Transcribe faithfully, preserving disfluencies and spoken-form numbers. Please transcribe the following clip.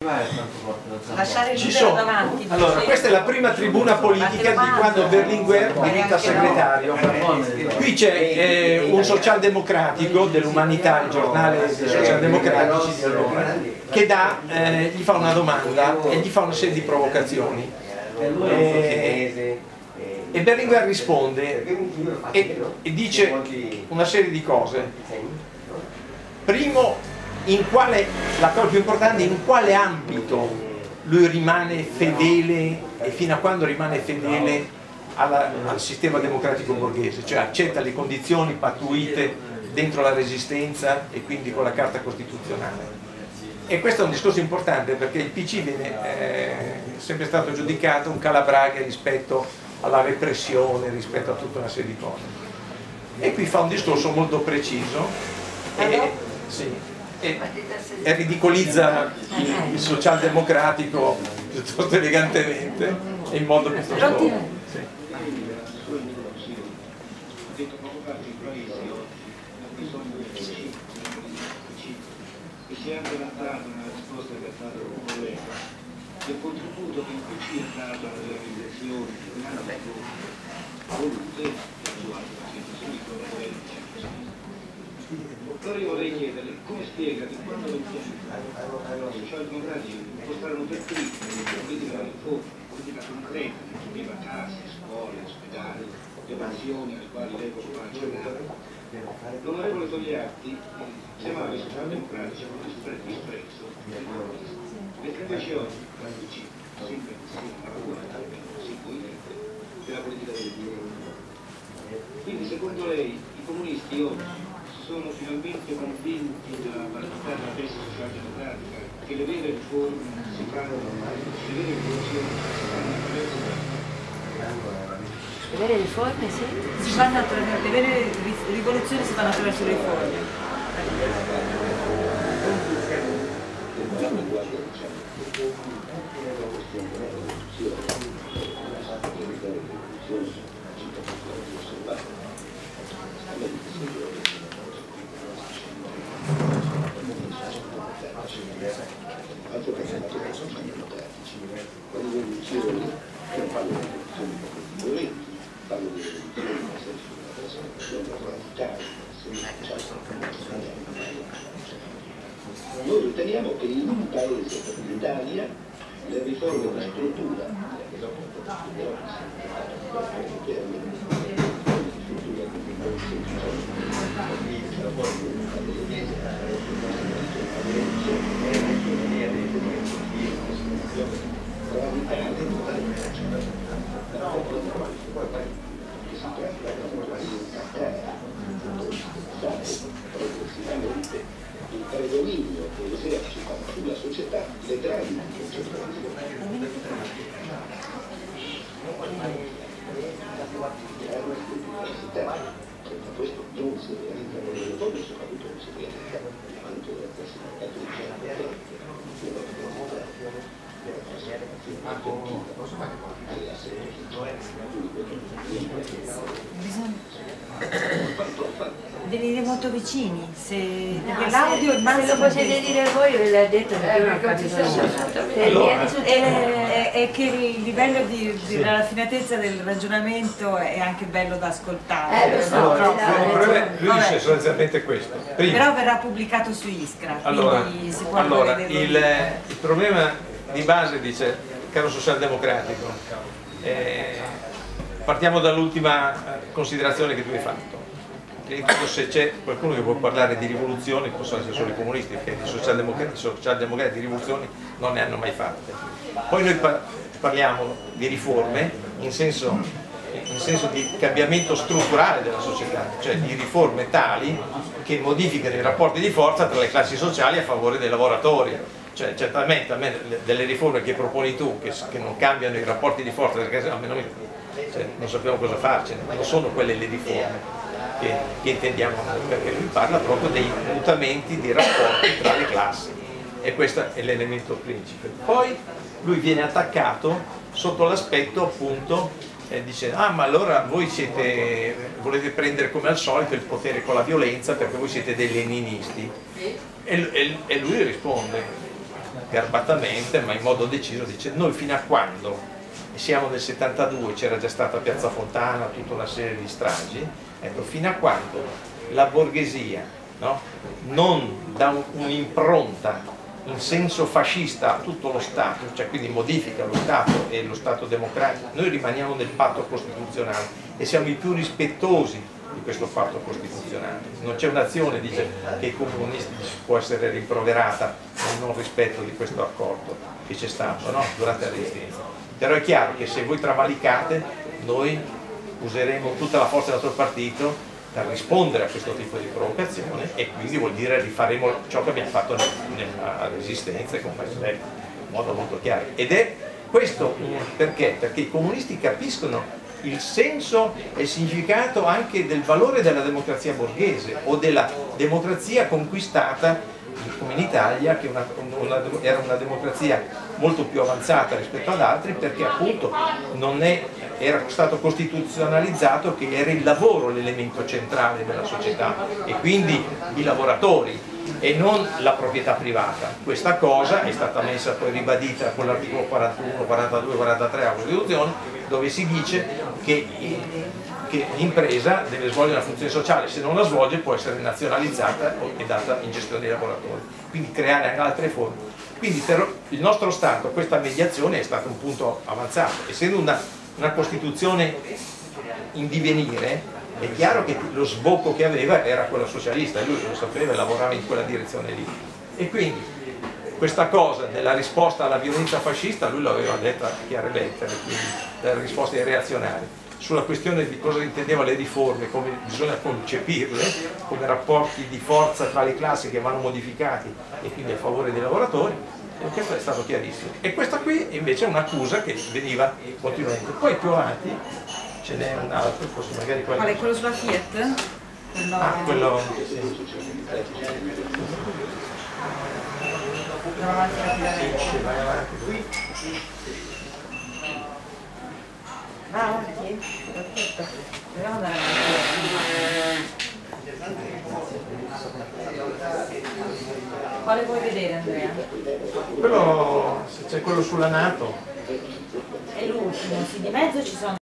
Lasciare Ci libero sono. davanti. Allora, questa è la prima tribuna politica di quando Berlinguer diventa segretario. Qui c'è eh, un socialdemocratico dell'Umanità, il giornale dei socialdemocratici di allora, che dà, eh, gli fa una domanda e gli fa una serie di provocazioni. Eh, e Berlinguer risponde e, e dice una serie di cose. Primo, in quale, la cosa più importante, in quale ambito lui rimane fedele e fino a quando rimane fedele alla, al sistema democratico borghese, cioè accetta le condizioni pattuite dentro la Resistenza e quindi con la Carta Costituzionale. E questo è un discorso importante perché il P C viene eh, sempre stato giudicato un calabraghe rispetto alla repressione, rispetto a tutta una serie di cose. E qui fa un discorso molto preciso e, sì, e, e ridicolizza il, il socialdemocratico piuttosto elegantemente e in modo piuttosto... Sì. E si è anche dato una risposta che ha dato un collega del contributo che il P C ha dato alle organizzazioni che hanno volute attuate da centro-sinistra allora io vorrei chiederle come spiega che quando i socialdemocratici impostarono per primi la politica della riforma, politica concreta che includeva case, scuole, ospedali, le pensioni alle quali lei può accennare, l'onorevole Togliatti chiamava i socialdemocratici con disprezzo mentre invece oggi la P C sembra che sia una cura simbolicamente della politica del riforma. Quindi secondo lei i comunisti oggi sono finalmente convinti della validità della testa socialdemocratica che le vere riforme si fanno, le vere rivoluzioni si fanno attraverso Le vere riforme, sì. Si fanno attraverso, le vere rivoluzioni si fanno attraverso le riforme. altro che sono democratici, quando le rivoluzioni non fanno le rivoluzioni violenti, fanno le rivoluzioni nel senso di una trasformazione radicale, noi riteniamo che in un paese come l'Italia le riforme di struttura progressivamente il predominio che esercita sulla società le grandi concentrazioni. Questo non si realizza nelle riforme, soprattutto non si realizza anche nel mercato di centro venire molto vicini, se no, l'audio se lo potete dire voi ve l'ha detto perché io non ho capito allora, è, è che il livello di, di raffinatezza del ragionamento è anche bello da ascoltare. Eh, lo so, allora, no, lui dice sostanzialmente questo. Prima, però verrà pubblicato su Iskra, allora, quindi si può allora vedere. Il, il problema di base, dice, caro socialdemocratico, eh, partiamo dall'ultima considerazione che tu hai fatto. Se c'è qualcuno che può parlare di rivoluzione possono essere solo i comunisti, perché i socialdemocrati, socialdemocrati di rivoluzioni non ne hanno mai fatte. Poi noi parliamo di riforme in senso, in senso di cambiamento strutturale della società, cioè di riforme tali che modificano i rapporti di forza tra le classi sociali a favore dei lavoratori. Cioè, certamente a me delle riforme che proponi tu che, che non cambiano i rapporti di forza, perché almeno noi, cioè, non sappiamo cosa farcene, non sono quelle le riforme che, che intendiamo noi, perché lui parla proprio dei mutamenti di rapporti tra le classi e questo è l'elemento principe. Poi lui viene attaccato sotto l'aspetto appunto eh, dice ah ma allora voi siete, volete prendere come al solito il potere con la violenza perché voi siete dei leninisti e, e, e lui risponde garbatamente ma in modo deciso dice noi fino a quando, e siamo nel settantadue, c'era già stata Piazza Fontana, tutta una serie di stragi, ecco, fino a quando la borghesia, no, non dà un'impronta in senso fascista a tutto lo Stato, cioè quindi modifica lo Stato e lo Stato democratico, noi rimaniamo nel patto costituzionale e siamo i più rispettosi di questo patto costituzionale. Non c'è un'azione, dice, che ai comunisti può essere rimproverata nel non rispetto di questo accordo che c'è stato, no? Durante la resistenza. Però è chiaro che se voi travalicate, noi useremo tutta la forza del nostro partito per rispondere a questo tipo di provocazione, e quindi vuol dire rifaremo ciò che abbiamo fatto nella resistenza, come in modo molto chiaro. Ed è questo perché? Perché i comunisti capiscono il senso e il significato anche del valore della democrazia borghese o della democrazia conquistata, come in Italia, che una, una, era una democrazia molto più avanzata rispetto ad altri, perché appunto non è, era stato costituzionalizzato che era il lavoro l'elemento centrale della società e quindi i lavoratori e non la proprietà privata. Questa cosa è stata messa poi ribadita con l'articolo quarantuno, quarantadue, quarantatré della Costituzione, dove si dice che, che l'impresa deve svolgere una funzione sociale, se non la svolge può essere nazionalizzata e data in gestione ai lavoratori, quindi creare anche altre forme. Quindi per il nostro Stato questa mediazione è stata un punto avanzato, essendo una, una Costituzione in divenire. È chiaro che lo sbocco che aveva era quello socialista e lui lo sapeva e lavorava in quella direzione lì. E quindi questa cosa della risposta alla violenza fascista lui l'aveva detta a chiare lettere, quindi delle risposte ai reazionari. Sulla questione di cosa intendeva le riforme, come bisogna concepirle, come rapporti di forza tra le classi che vanno modificati e quindi a favore dei lavoratori, e questo è stato chiarissimo. E questa qui invece è un'accusa che veniva continuamente. Poi più avanti ce n'è un altro, forse magari quello... Qual è quello sulla Fiat? Quello... Ah, quello... Sì. Andiamo avanti rapidamente. Sì, vai avanti. Va avanti? Perfetto. Dobbiamo andare avanti. Quale vuoi vedere, Andrea? Quello, se c'è quello sulla NATO. È l'ultimo, sì, di mezzo ci sono